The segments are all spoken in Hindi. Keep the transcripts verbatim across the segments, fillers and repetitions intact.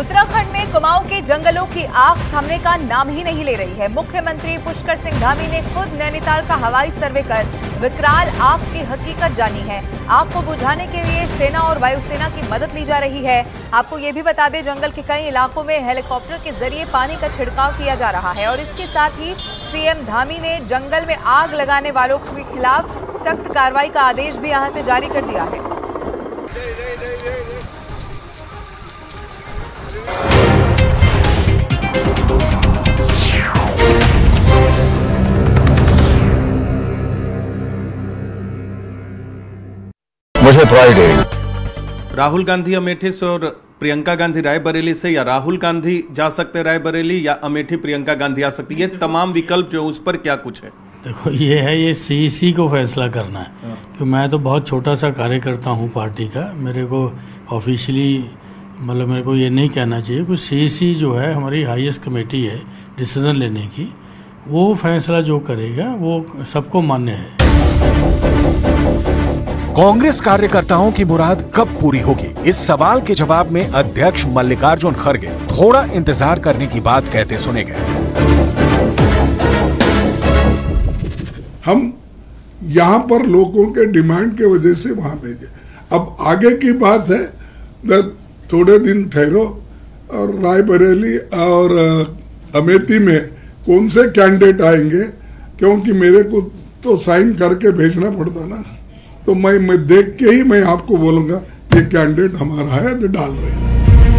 उत्तराखंड में कुमाऊं के जंगलों की आग थमने का नाम ही नहीं ले रही है। मुख्यमंत्री पुष्कर सिंह धामी ने खुद नैनीताल का हवाई सर्वे कर विकराल आग की हकीकत जानी है। आग को बुझाने के लिए सेना और वायुसेना की मदद ली जा रही है। आपको ये भी बता दें, जंगल के कई इलाकों में हेलीकॉप्टर के जरिए पानी का छिड़काव किया जा रहा है और इसके साथ ही सीएम धामी ने जंगल में आग लगाने वालों के खिलाफ सख्त कार्रवाई का आदेश भी यहां से जारी कर दिया है। मुझे प्राइड है। राहुल गांधी अमेठी से और प्रियंका गांधी रायबरेली से, या राहुल गांधी जा सकते रायबरेली या अमेठी प्रियंका गांधी आ सकती, ये तमाम विकल्प जो उस पर क्या कुछ है? देखो, ये है ये सीईसी को फैसला करना है कि मैं तो बहुत छोटा सा कार्यकर्ता हूँ पार्टी का। मेरे को ऑफिशियली मतलब मेरे को ये नहीं कहना चाहिए। कुछ सीईसी जो है हमारी हाईएस्ट कमेटी है डिसीजन लेने की, वो फैसला जो करेगा वो सबको मान्य है। कांग्रेस कार्यकर्ताओं की मुराद कब पूरी होगी, इस सवाल के जवाब में अध्यक्ष मल्लिकार्जुन खड़गे थोड़ा इंतजार करने की बात कहते सुने गए। हम यहाँ पर लोगों के डिमांड के वजह से वहां भेजे। अब आगे की बात है, थोड़े दिन ठहरो और रायबरेली और अमेठी में कौन से कैंडिडेट आएंगे, क्योंकि मेरे को तो साइन करके भेजना पड़ता ना, तो मैं मैं देख के ही मैं आपको बोलूंगा ये कैंडिडेट हमारा है तो डाल रहे हैं।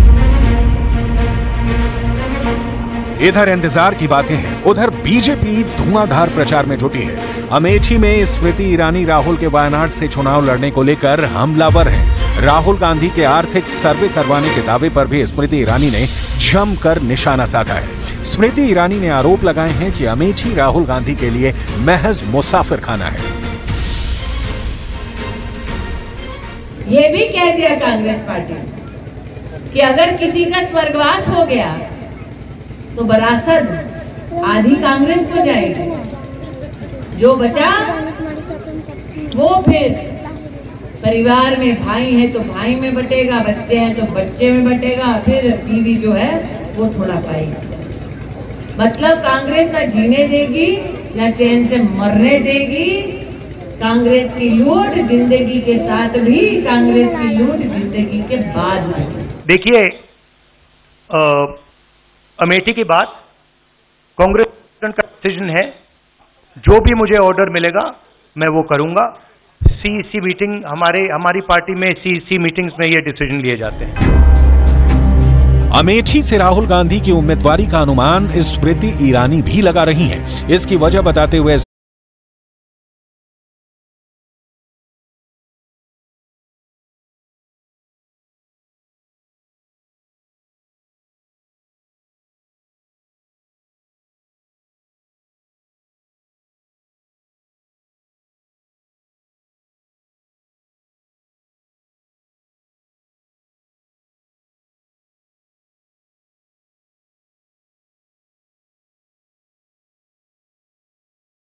इधर इंतजार की बातें हैं, उधर बीजेपी धुआंधार प्रचार में जुटी है। अमेठी में स्मृति ईरानी राहुल के वायनाड से चुनाव लड़ने को लेकर हमलावर हैं। राहुल गांधी के आर्थिक सर्वे करवाने के दावे पर भी स्मृति ईरानी ने जमकर निशाना साधा है। स्मृति ईरानी ने आरोप लगाए हैं कि अमेठी राहुल गांधी के लिए महज मुसाफिर खाना है। ये भी कह दिया कांग्रेस पार्टी कि अगर किसी का स्वर्गवास हो गया तो विरासत आधी कांग्रेस को जाएगी, जो बचा वो फिर परिवार में भाई है तो भाई में बटेगा, बच्चे हैं तो बच्चे में बटेगा, फिर बीवी जो है वो थोड़ा पाएगी। मतलब कांग्रेस ना जीने देगी ना चैन से मरने देगी। कांग्रेस की लूट जिंदगी के साथ भी, कांग्रेस की लूट जिंदगी के बाद भी। देखिए, अमेठी की बात कांग्रेस का डिसीजन है। जो भी मुझे ऑर्डर मिलेगा मैं वो करूंगा। सीईसी मीटिंग हमारे हमारी पार्टी में सीईसी मीटिंग्स में ये डिसीजन लिए जाते हैं। अमेठी से राहुल गांधी की उम्मीदवारी का अनुमान स्मृति ईरानी भी लगा रही हैं। इसकी वजह बताते हुए